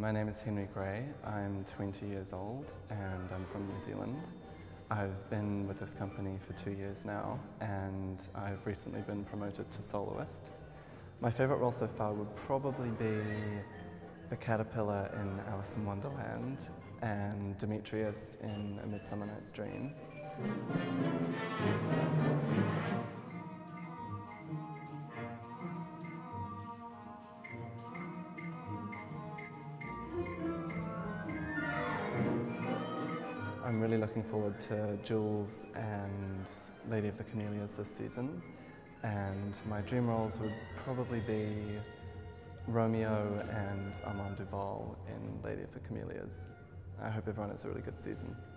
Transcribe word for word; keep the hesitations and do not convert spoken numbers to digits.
My name is Henry Gray. I'm twenty years old and I'm from New Zealand. I've been with this company for two years now and I've recently been promoted to soloist. My favourite role so far would probably be the caterpillar in Alice in Wonderland and Demetrius in A Midsummer Night's Dream. I'm really looking forward to Jules and Lady of the Camellias this season, and my dream roles would probably be Romeo and Armand Duval in Lady of the Camellias. I hope everyone has a really good season.